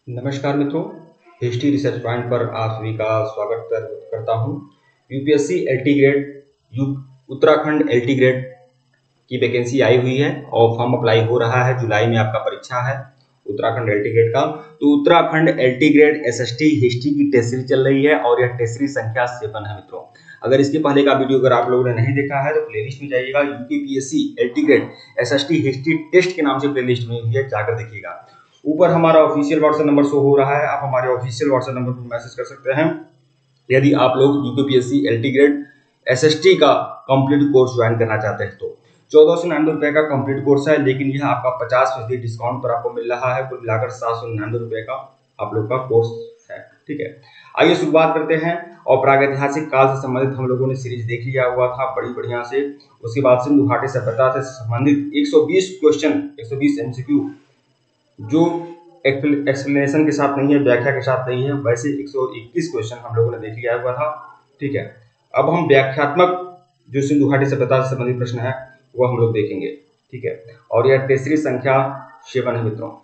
नमस्कार मित्रों, history research point पर आप सभी का स्वागत करता हूं। UPSC LT grade Uttarakhand LT grade की वैकेंसी आई हुई है और फॉर्म अप्लाई हो रहा है। जुलाई में आपका परीक्षा है उत्तराखंड एलटी ग्रेड का। तो Uttarakhand LT grade SST history की टेस्ट सीरीज चल रही है और यह टेस्ट सीरीज संख्या 7 है मित्रों। अगर इसके पहले का वीडियो अगर आप लोगों ने नहीं देखा है तो प्लेलिस्ट में जाइएगा, UPPSC LT grade SST history test के नाम से प्लेलिस्ट में हुई है, जाकर देखिएगा। ऊपर हमारा ऑफिशियल व्हाट्सएप नंबर शो हो रहा है, आप हमारे ऑफिशियल व्हाट्सएप नंबर पर मैसेज कर सकते हैं यदि आप लोग यूपीपीएससी एलटी ग्रेड एसएसटी का कंप्लीट कोर्स ज्वाइन करना चाहते हैं। तो 1499 का कंप्लीट कोर्स है, लेकिन यह आपका 50% डिस्काउंट पर आपको मिल रहा है। कुल मिलाकर 799 का आप लोग का कोर्स है। ठीक है, आइए शुरुआत करते हैं। और प्रागैतिहासिक काल से संबंधित हम लोगों ने सीरीज देख लिया हुआ था बड़ी बढ़िया से। उसके बाद सिंधु घाटी सभ्यता से संबंधित 120 क्वेश्चन, 120 एमसीक्यू जो एक्सप्लेनेशन के साथ नहीं है, व्याख्या के साथ नहीं है, वैसे 121 क्वेश्चन हम लोगों ने देख लिया हुआ था। ठीक है, अब हम व्याख्यात्मक जो सिंधु घाटी सभ्यता से संबंधित प्रश्न है वो हम लोग देखेंगे। ठीक है, और यह टेस्ट सीरीज संख्या 7 है मित्रों।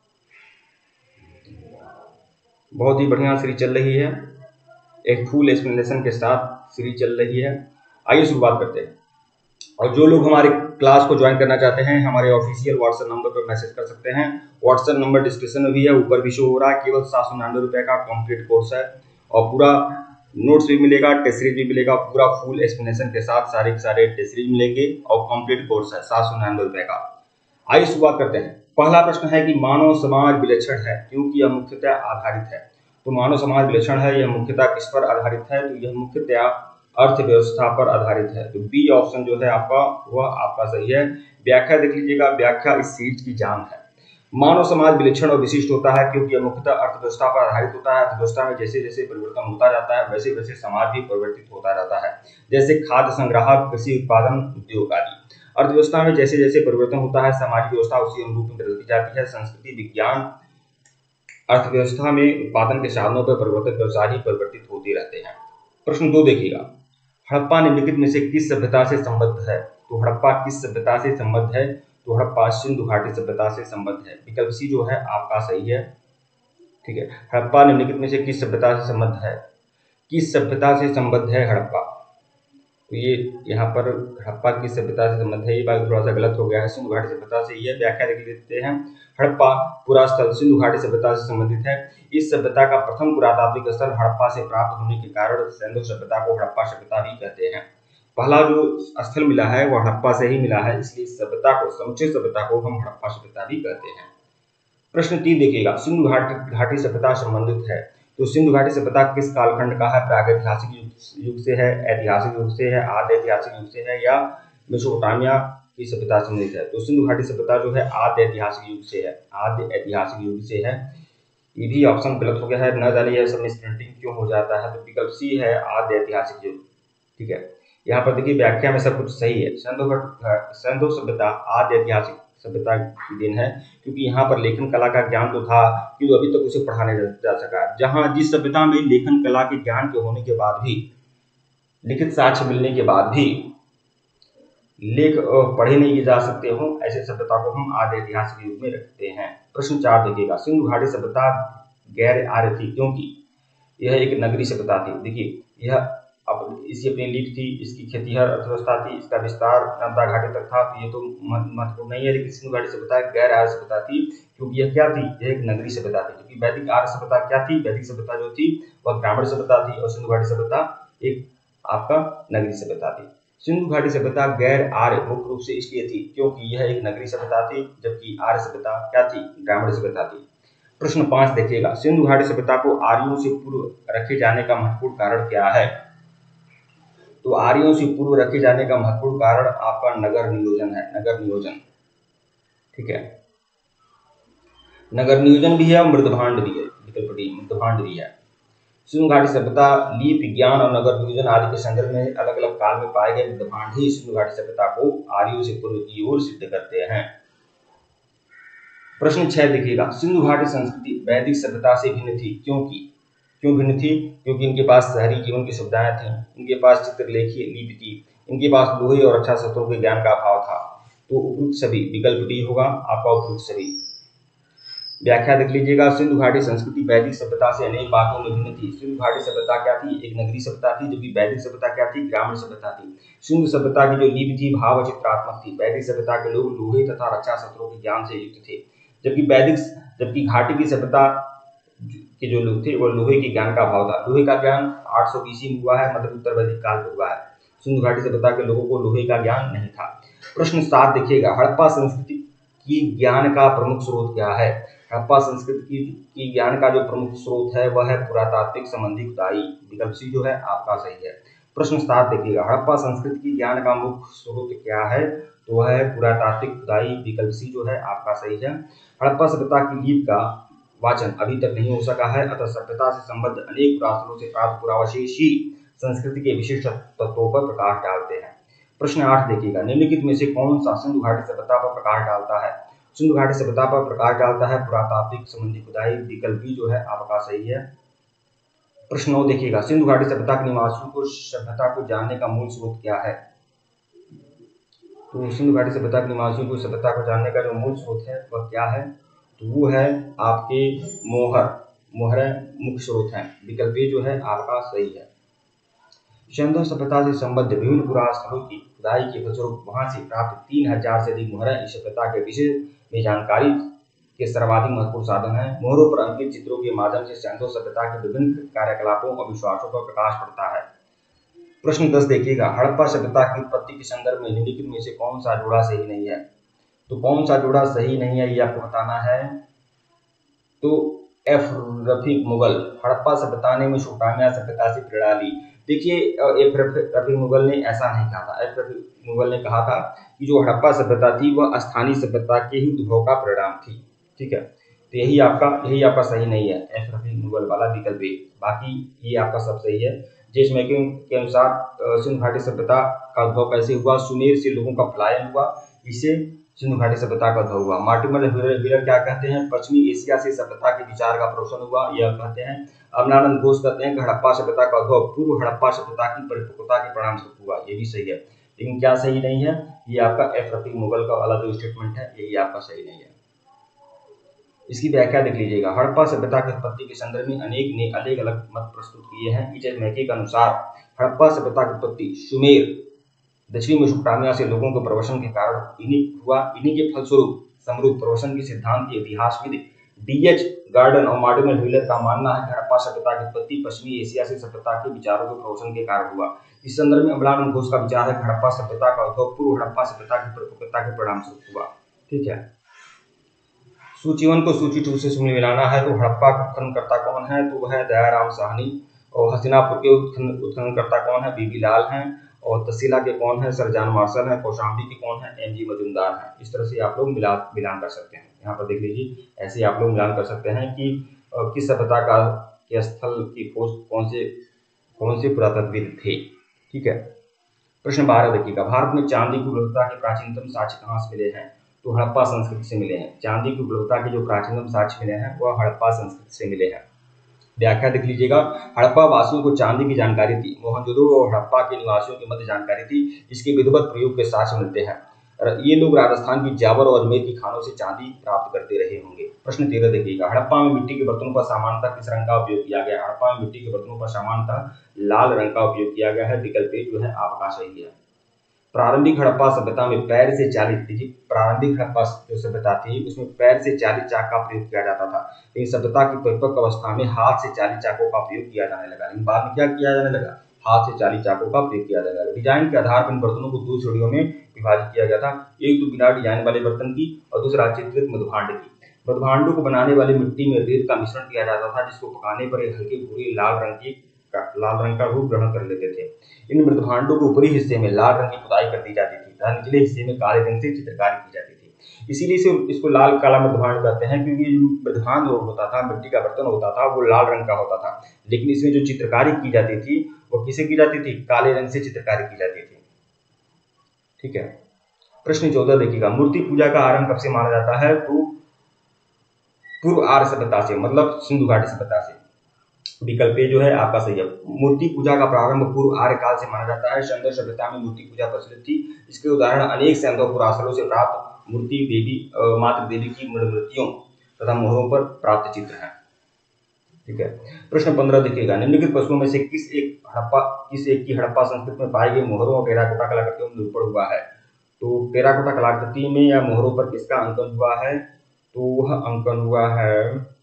बहुत ही बढ़िया सीरीज चल रही है, एक फुल एक्सप्लेनेशन के साथ सीरीज चल रही है। आइए शुरुआत करते हैं। और जो लोग हमारे क्लास को ज्वाइन करना चाहते हैं, हमारे ऑफिशियल व्हाट्सएप नंबर पर मैसेज कर सकते हैं। व्हाट्सएप नंबर डिस्क्रिप्शन में भी है, ऊपर भी शो हो रहा है। केवल 799 का कंप्लीट कोर्स है और पूरा नोट्स भी मिलेगा, टेस्ट सीरीज भी मिलेगा, पूरा फुल एक्सप्लेनेशन के साथ सारे के सारे टेस्ट सीरीज मिलेंगे और कंप्लीट कोर्स है 799 का। आइए शुरुआत करते हैं। पहला प्रश्न है कि मानव समाज विलक्षण है क्योंकि यह मुख्यतः आधारित है। तो मानव समाज विलक्षण है, यह मुख्यतः किस पर आधारित है? तो यह मुख्यतः अर्थव्यवस्था पर आधारित है। तो बी ऑप्शन जो है आपका वह आपका सही है। व्याख्या देख लीजिएगा, व्याख्या इस सीरीज की जान है। मानव समाज विलक्षण और विशिष्ट होता है क्योंकि यह मुख्यतः अर्थव्यवस्था पर आधारित होता है। अर्थव्यवस्था में जैसे जैसे परिवर्तन होता जाता है वैसे वैसे समाज भी परिवर्तित होता रहता है, जैसे खाद्य संग्रह, कृषि उत्पादन, उद्योग आदि। अर्थव्यवस्था में जैसे जैसे परिवर्तन होता है, सामाजिक व्यवस्था उसी अनुरूप में बदलती जाती है। संस्कृति, विज्ञान, अर्थव्यवस्था में उत्पादन के साधनों पर परिवर्तन के अनुसार ही परिवर्तित होते रहते हैं। प्रश्न 2 देखिएगा, हड़प्पा निम्नलिखित में से किस सभ्यता से संबद्ध है? तो हड़प्पा किस सभ्यता से संबद्ध है? तो हड़प्पा सिंधु घाटी सभ्यता से संबद्ध है। विकल्प सी जो है आपका सही है। ठीक है, हड़प्पा निम्नलिखित में से किस सभ्यता से संबद्ध है? किस सभ्यता से संबद्ध है हड़प्पा? तो ये यहाँ पर हड़प्पा की सभ्यता से संबंध है, ये बात थोड़ा सा गलत हो गया है। सिंधु घाटी सभ्यता से यह व्याख्या देख लेते हैं। हड़प्पा पूरा स्थल सिंधु घाटी सभ्यता से संबंधित है। इस सभ्यता का प्रथम पुरातात्विक स्थल हड़प्पा से प्राप्त होने के कारण सिंधु सभ्यता को हड़प्पा सभ्यता भी कहते हैं। पहला जो स्थल मिला है वह हड़प्पा से ही मिला है, इसलिए सभ्यता को, समुचित सभ्यता को हम हड़प्पा सभ्यता भी कहते हैं। प्रश्न 3 देखिएगा, सिंधु घाटी सभ्यता संबंधित है। तो सिंधु घाटी सभ्यता किस कालखंड का है? प्रागैतिहासिक युग से है, ऐतिहासिक युग से है, आद्य ऐतिहासिक युग से है या मेसोपोटामिया की सभ्यता संबंधित है? तो सिंधु घाटी सभ्यता जो है आद्य ऐतिहासिक युग से है, आद्य ऐतिहासिक युग से है। ये भी ऑप्शन गलत हो गया है, न जानिए सब में प्रिंटिंग क्यों हो जाता है। तो विकल्प सी है आद्य ऐतिहासिक युग। ठीक है, यहाँ पर देखिए व्याख्या में सब कुछ सही है। सिंधु सभ्यता आद्य ऐतिहासिक सभ्यता की देन है, क्योंकि यहाँ पर लेखन कला का ज्ञान तो था किंतु अभी तक उसे पढ़ा नहीं जा सका। जहाँ जिस सभ्यता में लेखन कला के ज्ञान के होने के बाद भी, लिखित साक्ष्य मिलने के बाद भी लेख पढ़े नहीं जा सकते हो, ऐसे सभ्यता को हम आद्य ऐतिहासिक युग में रखते हैं। प्रश्न 4 देखिएगा, सिंधु घाटी सभ्यता गैर आर्य थी क्योंकि यह एक नगरीय सभ्यता थी। देखिए यह अब इसकी अपनी लीड थी, इसकी खेतीहर अर्थव्यवस्था थी, इसका विस्तार नर्मदा घाटी तक था। तो ये तो महत्वपूर्ण नहीं है, लेकिन सिंधु घाटी सभ्यता गैर आर्य सभ्यता थी क्योंकि यह क्या थी? यह एक नगरीय सभ्यता थी। क्योंकि वैदिक आर्य सभ्यता क्या थी? वैदिक सभ्यता जो थी वह ग्रामीण सभ्यता थी और सिंधु घाटी सभ्यता एक आपका नगरीय सभ्यता थी। सिंधु घाटी सभ्यता गैर आर्य मुख्य रूप से इसलिए थी क्योंकि यह एक नगरीय सभ्यता थी, जबकि आर्य सभ्यता क्या थी? ग्रामीण सभ्यता थी। प्रश्न 5 देखिएगा, सिंधु घाटी सभ्यता को आर्यों से पूर्व रखे जाने का महत्वपूर्ण कारण क्या है? तो आर्यों से पूर्व रखे जाने का महत्वपूर्ण कारण आपका नगर नियोजन है, नगर नियोजन। ठीक है, नगर नियोजन भी है और मृदभांड भी है, विकल्प डी मृदभांड भी है। सिंधु घाटी सभ्यता लीप, विज्ञान और नगर नियोजन आदि के संदर्भ में अलग अलग काल में पाए गए मृदभांड ही सिंधु घाटी सभ्यता को आर्यों से पूर्व की ओर सिद्ध करते हैं। प्रश्न 6 देखिएगा, सिंधु घाटी संस्कृति वैदिक सभ्यता से भिन्न थी क्योंकि क्यों भिन्न थी? क्योंकि इनके पास शहरी जीवन की सुविधाएं थी, इनके पास चित्रलेखी लिपि थी, इनके पास लोहे और रक्षा शस्त्रों के ज्ञान का अभाव था। तो उपयुक्त सभी, विकल्प डी होगा आपका उपयुक्त सभी। व्याख्या देख लीजिएगा। सिंधु घाटी संस्कृति वैदिक सभ्यता से अनेक बातों में भिन्न थी। सिंधु घाटी सभ्यता क्या थी? एक नगरीय सभ्यता थी, जबकि वैदिक सभ्यता क्या थी? ग्रामीण सभ्यता थी। सिंधु सभ्यता की जो लिपि थी भाव चित्रात्मक थी। वैदिक सभ्यता के लोग लोहे तथा रक्षा शस्त्रों के ज्ञान से युक्त थे, जबकि घाटी की सभ्यता के जो लोग थे वो लोहे के ज्ञान का अभाव था। लोहे का ज्ञान 800 BC में हुआ है, मतलब उत्तर वैदिक काल में हुआ है। सिंधु घाटी सभ्यता के लोगों को लोहे का ज्ञान नहीं था। प्रश्न 7 देखिएगा, हड़प्पा संस्कृति की ज्ञान का प्रमुख स्रोत क्या है? हड़प्पा संस्कृति की ज्ञान का जो प्रमुख स्रोत है वह है पुरातात्विक संबंधी खुदाई। विकल्प सी जो है आपका सही है। प्रश्न 7 देखिएगा, हड़प्पा संस्कृति की ज्ञान का मुख्य स्रोत क्या है? तो वह है पुरातात्विक खुदाई। विकल्प सी जो है आपका सही है। हड़प्पा सभ्यता की लिपि का वाचन अभी तक नहीं हो सका है, अतः सभ्यता से संबद्ध अनेक पुरातनों से प्राप्त पुरावशेष ही संस्कृति के विशिष्ट तत्वों पर प्रकाश डालते हैं। प्रश्न 8 देखिएगा, निम्नलिखित में से कौन सा सिंधु घाटी सभ्यता पर प्रकाश डालता है? सिंधु घाटी सभ्यता पर प्रकाश डालता है पुरातात्विक संबंधी खुदाई। विकल्प बी जो है आपका सही है। प्रश्न 9 देखिएगा, सिंधु घाटी सभ्यता के निवासियों को सभ्यता को जानने का मूल स्रोत क्या है? तो सिंधु घाटी सभ्यता के निवासियों को सभ्यता को जानने का जो मूल स्रोत है वह क्या है? तो वो है आपके मोहर मुख्य स्रोत है। विकल्प ए जो है आपका सही है। सिंधु सभ्यता से संबद्ध विभिन्न पुरातन स्थलों की खुदाई के फलस्वरूप वहां से प्राप्त 3000 से अधिक मोहरें इस सभ्यता के विषय में जानकारी के सर्वाधिक महत्वपूर्ण साधन है। मोहरों पर अंकित चित्रों के माध्यम से सिंधु सभ्यता के विभिन्न कार्यकलापों और विश्वासों पर प्रकाश पड़ता है। प्रश्न 10 देखिएगा, हड़प्पा सभ्यता की उत्पत्ति के संदर्भ में निम्नलिखित में से कौन सा जोड़ा सही नहीं है? तो कौन सा जोड़ा सही नहीं है ये आपको बताना है। तो एफ रफीक मुगल, हड़प्पा सभ्यता ने मेसोपोटामिया सभ्यता से प्रेरणा ली। देखिए एफ रफीक मुगल ने ऐसा नहीं कहा था। एफ रफीक मुगल ने कहा था कि जो हड़प्पा सभ्यता थी वह स्थानीय सभ्यता के ही उद्भव का परिणाम थी। ठीक है, तो यही आपका सही नहीं है, एफ रफीक मुगल वाला विकल्प ए। बाकी ये आपका सब सही है। जेम्स मैकिंग के अनुसार सिंधु घाटी सभ्यता का उद्भव कैसे हुआ? सुमेर से लोगों का पलायन हुआ, इससे सिंधु घाटी सभ्यता का उद्भव हुआ। मार्टिमर व्हीलर क्या कहते हैं? पश्चिमी एशिया से सभ्यता के विचार का पोषण हुआ, यह कहते हैं। अमलानंद घोष कहते हैं कि हड़प्पा सभ्यता का उद्भव पूर्व हड़प्पा सभ्यता की परिपक्वता के परिणाम स्वरूप हुआ। ये भी सही है, लेकिन क्या सही नहीं है? ये आपका एफ रफीक मुगल का वाला जो स्टेटमेंट है यही आपका सही नहीं है। इसकी व्याख्या देख लीजिएगा। हड़प्पा सभ्यता की उत्पत्ति के संदर्भ में अनेक ने अलग अलग मत प्रस्तुत किए हैं। ईजेस मैके के अनुसार हड़प्पा सभ्यता की उत्पत्ति सुमेर दक्षिणी मेसोपोटामिया से लोगों के प्रवसन के कारण इन्हीं के फलस्वरूप समरूप प्रवसन के सिद्धांत के इतिहासविद डीएच गार्डन और मार्टिमर व्हीलर का मानना है कि हड़प्पा सभ्यता की उत्पत्ति पश्चिमी एशिया से सभ्यता के विचारों के प्रवसन के कारण हुआ। इस संदर्भ में अमलानंद घोष का विचार है कि हड़प्पा सभ्यता का उद्भव पूर्व हड़प्पा सभ्यता की परिपक्वता के परिणाम स्वरूप हुआ। ठीक है, सूची 1 को सूची 2 से मिलाना है। तो हड़प्पा का उत्खननकर्ता कौन है? तो वह है दयाराम साहनी। और हसीनापुर के उत्खननकर्ता कौन है? बीबी लाल हैं। और तहसीला के कौन है? सर जॉन मार्शल है। कौशाम्बी के कौन है? एमजी मजुमदार हैं। इस तरह से आप लोग मिलान कर सकते हैं। यहाँ पर देख लीजिए, ऐसे आप लोग मिलान कर सकते हैं कि किस सभ्यता का के स्थल की खोज कौन से पुरातत्वविद थे। ठीक है, प्रश्न 12 देखिएगा, भारत में चांदी की उपलब्धता के प्राचीनतम साक्ष्य कहाँ से मिले हैं? तो हड़प्पा संस्कृति से मिले हैं। चांदी की उपलब्धता के जो प्राचीनतम साक्ष्य मिले हैं वह हड़प्पा संस्कृति से मिले हैं। व्याख्या देख लीजिएगा। हड़प्पा वासियों को चांदी की जानकारी थी। मोहनजोदड़ो और हड़प्पा के निवासियों के मध्य जानकारी थी। इसके विधिवत प्रयोग के साक्ष्य मिलते हैं। ये लोग राजस्थान की जावर और अजमेर की खानों से चांदी प्राप्त करते रहे होंगे। प्रश्न 13 देखिएगा, हड़प्पा में मिट्टी के बर्तनों पर सामान्यतः किस रंग का उपयोग किया गया? हड़प्पा में मिट्टी के बर्तनों पर सामान्यतः लाल रंग का उपयोग किया गया है। विकल्प ए जो है आपका सही है। प्रारंभिक हड़प्पा सभ्यता में पैर से चालित, देखिए प्रारंभिक हड़प्पा जो सभ्यता थी उसमें पैर से चालित चाक का प्रयोग किया जाता था। लेकिन सभ्यता की परिपक्व अवस्था में हाथ से चालित चाकों का प्रयोग किया जाने लगा। लेकिन बाद में क्या किया जाने लगा? हाथ से चालित चाकों का प्रयोग किया जाने लगा। डिजाइन के आधार पर इन बर्तनों को 2 श्रेणियों में विभाजित किया गया था। एक तो बिना डिजाइन वाले बर्तन की और दूसरा चित्रित मधुभांड की। मधुभांडों को बनाने वाली मिट्टी में रेत का मिश्रण किया जाता था, जिसको पकाने पर हल्के भूरे लाल रंग का रूप ग्रहण कर लेते थे। इन मृदभांडों के ऊपरी हिस्से में लाल रंग की खुदाई कर दी जाती थी तथा निचले हिस्से में काले रंग से चित्रकारी की जाती थी। इसीलिए इसको लाल काला मृदभांड कहते हैं, क्योंकि मृदभांड जो होता था, मिट्टी का बर्तन होता था, वो लाल रंग का होता था। लेकिन इसमें जो चित्रकारी की जाती थी वो किसे की जाती थी? काले रंग से चित्रकारी की जाती थी। ठीक है, प्रश्न 14 देखिएगा, मूर्ति पूजा का आरंभ कब से माना जाता है? तो पूर्व आर्य सभ्यता से, मतलब सिंधु घाटी सभ्यता से। विकल्प ए जो है आपका सही है। मूर्ति पूजा का प्रारंभ पूर्व आर्य काल से माना जाता है। सिंधु सभ्यता में मूर्ति पूजा प्रचलित थी। इसके उदाहरण अनेक सिंधु पुरास्थलों से प्राप्त मूर्ति देवी मातृ देवी की मूर्तियों तथा मोहरों पर प्राप्त चित्र हैं। ठीक है। प्रश्न 15 देखिएगा, निम्नलिखित प्रश्नों में से किस एक की हड़प्पा संस्कृति में पाई गई मोहरों और टेराकोटा कलाकृतियों में निरूपण हुआ है। तो टेराकोटा कलाकृति में या मोहरों पर किसका अंकन हुआ है, तो वह अंकन हुआ है,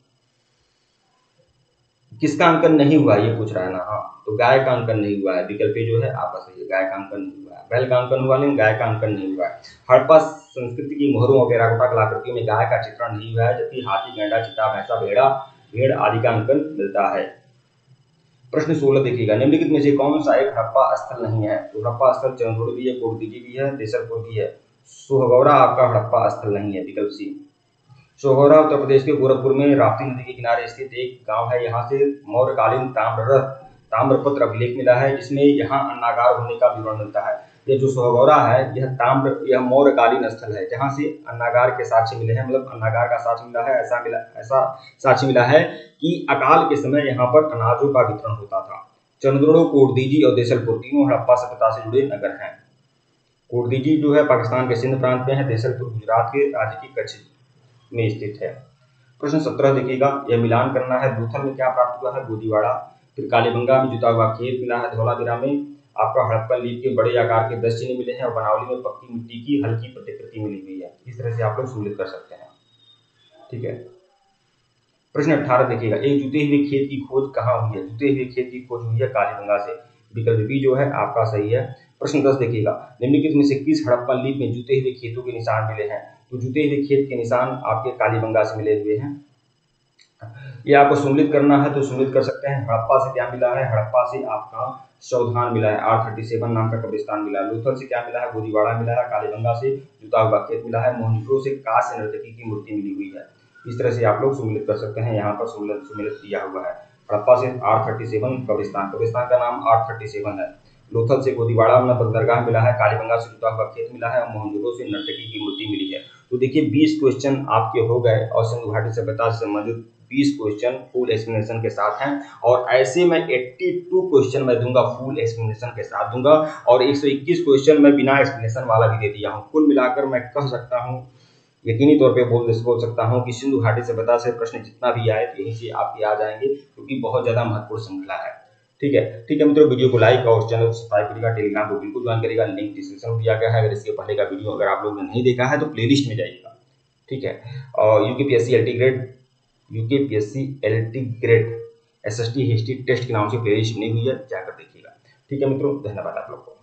किसका अंकन नहीं हुआ ये पूछ रहा है ना। हाँ, तो गाय का अंकन नहीं हुआ है, विकल्प जो है आपका सही है, गाय का अंकन नहीं हुआ है। बैल का अंकन हुआ लेकिन गाय का अंकन नहीं हुआ है। हड़प्पा संस्कृति की मोहरों और टेराकोटा कलाकृतियों में गाय का चित्रण नहीं हुआ है, जबकि हाथी, गैंडा, चीता, भैंसा, भेड़ आदि का अंकन मिलता है। प्रश्न 16 देखिएगा, निम्नलिखित में से कौन सा एक हड़प्पा स्थल नहीं है। तो हड़प्पा स्थल चंद्रोड़ भी है, कोटदीजी भी है, देसलपुर भी है। सोहगौरा आपका हड़प्पा स्थल नहीं है, विकल्प सी। सोहगौरा उत्तर प्रदेश के गोरखपुर में राप्ती नदी के किनारे स्थित एक गांव है। यहाँ से मौर्यकालीन ताम्रपत्र अभिलेख मिला है, जिसमें यहाँ अन्नागार होने का विवरण मिलता है। ये जो सोहगौरा है यह मौर्यकालीन स्थल है, जहाँ से अन्नागार के साक्ष्य मिले हैं, मतलब अन्नागार का साक्ष्य मिला है। ऐसा साक्ष्य मिला है कि अकाल के समय यहाँ पर अनाजों का वितरण होता था। चंद्रोड़, कोटदीजी और देसलपुर तीनों हड़प्पा सभ्यता से जुड़े नगर हैं। कोटदीजी जो है पाकिस्तान के सिंध प्रांत में है, देसलपुर गुजरात के राज्य की कच्छ में स्थित है। प्रश्न 17 देखिएगा, यह मिलान करना है, लूथल में क्या प्राप्त हुआ है, गोदीवाड़ा। फिर कालीबंगा में जुता हुआ खेत मिला है, धौलावीरा में आपका हड़प्पन लीफ के बड़े आकार के 10 चिन्ह मिले हैं, और बनावली में पक्की मिट्टी की हल्की प्रतिकृति मिली हुई है। इस तरह से आप लोग सम्मिलित कर सकते हैं। ठीक है। प्रश्न 18 देखिएगा, एक जुते हुए खेत की खोज कहाँ हुई है। जुते हुए खेत की खोज हुई है कालीबंगा से, विकल्प बी जो है आपका सही है। प्रश्न 10 देखिएगा, निम्नलिखित में से किस हड़प्पन लीफ में जुते हुए खेतों के निशान मिले हैं। तो जुते हुए खेत के निशान आपके कालीबंगा से मिले हुए हैं। ये आपको सम्मिलित करना है तो सम्मिलित कर सकते हैं। हड़प्पा से क्या मिला है, हड़प्पा से आपका सौधान मिला है, R37 नाम का कब्रिस्तान मिला है। लूथल से क्या मिला है, गोदीवाड़ा मिला है। कालीबंगा से जुता हुआ खेत मिला है। मोहनजोदड़ो से कांस्य नर्तकी की मूर्ति मिली हुई है। इस तरह से आप लोग सम्मिलित कर सकते हैं, यहाँ पर सम्मिलित किया हुआ है। हड़प्पा से R37 कब्रिस्तान का नाम R37 है। लोथल से गोदीवाड़ा में बंदरगाह मिला है। कालीबंगा से जुता हुआ खेत मिला है, और मोहनजोदड़ो से नर्तकी की मूर्ति मिली है। तो देखिए 20 क्वेश्चन आपके हो गए, और सिंधु घाटी सभ्यता से संबंधित 20 क्वेश्चन फुल एक्सप्लेनेशन के साथ हैं। और ऐसे मैं 82 क्वेश्चन मैं दूंगा फुल एक्सप्लेनेशन के साथ दूंगा, और 121 क्वेश्चन मैं बिना एक्सप्लेनेशन वाला भी दे दिया हूँ। कुल मिलाकर मैं कह सकता हूँ, यकीनी तौर पे बोल सकता हूँ कि सिंधु घाटी सभ्यता से प्रश्न जितना भी आए यहीं से आपके आ जाएंगे, क्योंकि बहुत ज्यादा महत्वपूर्ण श्रृंखला है। ठीक है मित्रों, वीडियो को लाइक और चैनल को सब्सक्राइब करिएगा। टेलीग्राम को बिल्कुल ज्वाइन करिएगा, लिंक डिस्क्रिप्शन में दिया गया है। अगर इसके पहले का वीडियो अगर आप लोगों ने नहीं देखा है तो प्लेलिस्ट में जाइएगा। ठीक है। और UKPSC LT grade SST history test के नाम से प्लेलिस्ट बनी हुई है, जाकर देखिएगा। ठीक है मित्रों, धन्यवाद आप लोग को।